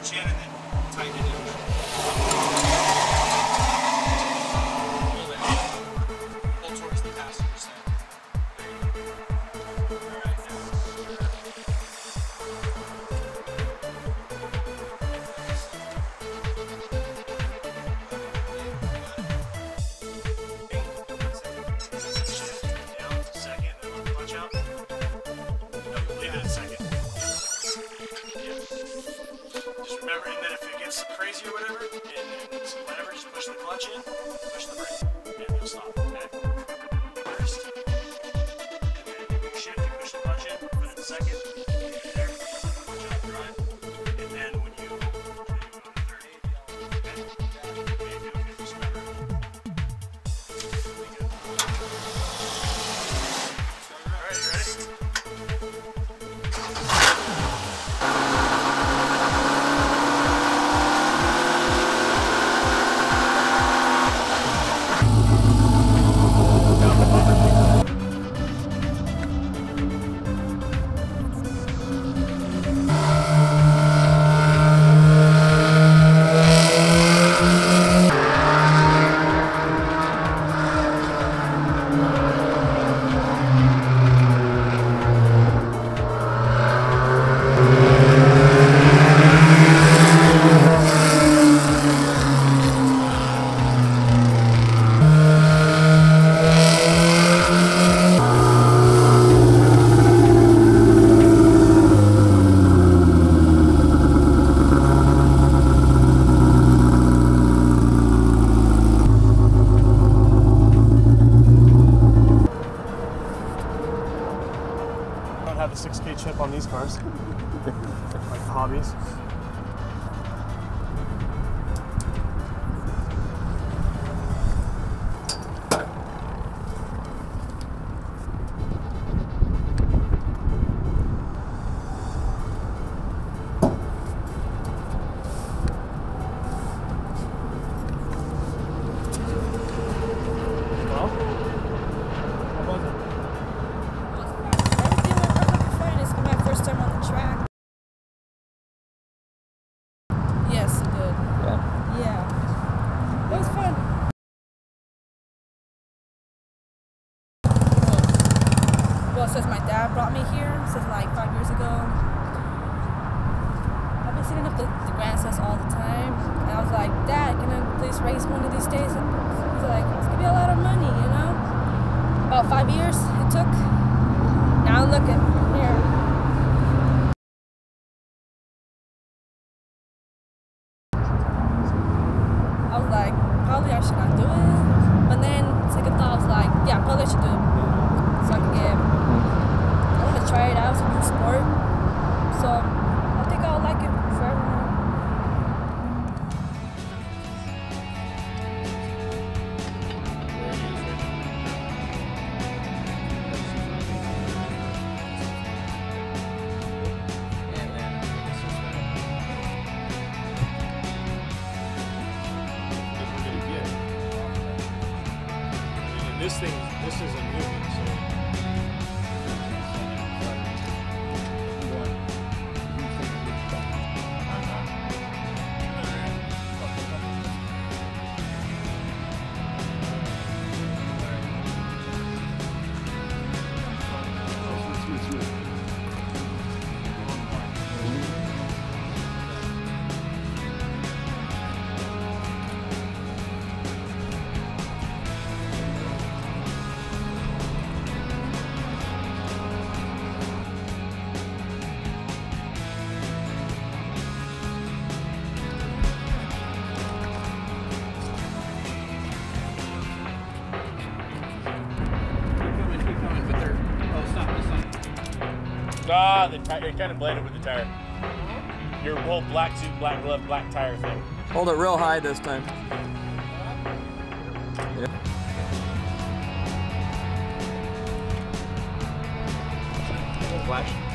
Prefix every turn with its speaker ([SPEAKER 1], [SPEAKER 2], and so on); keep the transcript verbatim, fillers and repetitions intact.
[SPEAKER 1] clutch in and then tighten it in. Pull towards the passenger side. There you go. Alright, now. Remember, and then if it gets crazy or whatever, and, and whatever, just push the clutch in, push the brake, and you'll stop. Okay? First, and then when you shift, you push the clutch in, put it in second, there, watch out, drive, and then when you, when you go to third, okay? Okay, do it, just remember. Really good. Alright, you ready? Have a six K chip on these cars, like hobbies.
[SPEAKER 2] Well, since my dad brought me here, since like five years ago, I've been sitting up the, the grandstands all the time, and I was like, Dad, can I please race one of these days? And he's like, it's gonna be a lot of money, you know? About five years it took. Now look at here. I was like, probably I should not do it, but then second thought, I was like, yeah, probably I should do it. So I can get, I want to try it out, it's a new sport, so I think I'll like it forever now.
[SPEAKER 1] This thing, this is a new one, so. Ah, the tire, it kind of blended with the tire. Your whole black suit, black glove, black tire thing.
[SPEAKER 3] Hold it real high this time. Yeah.
[SPEAKER 1] Flash.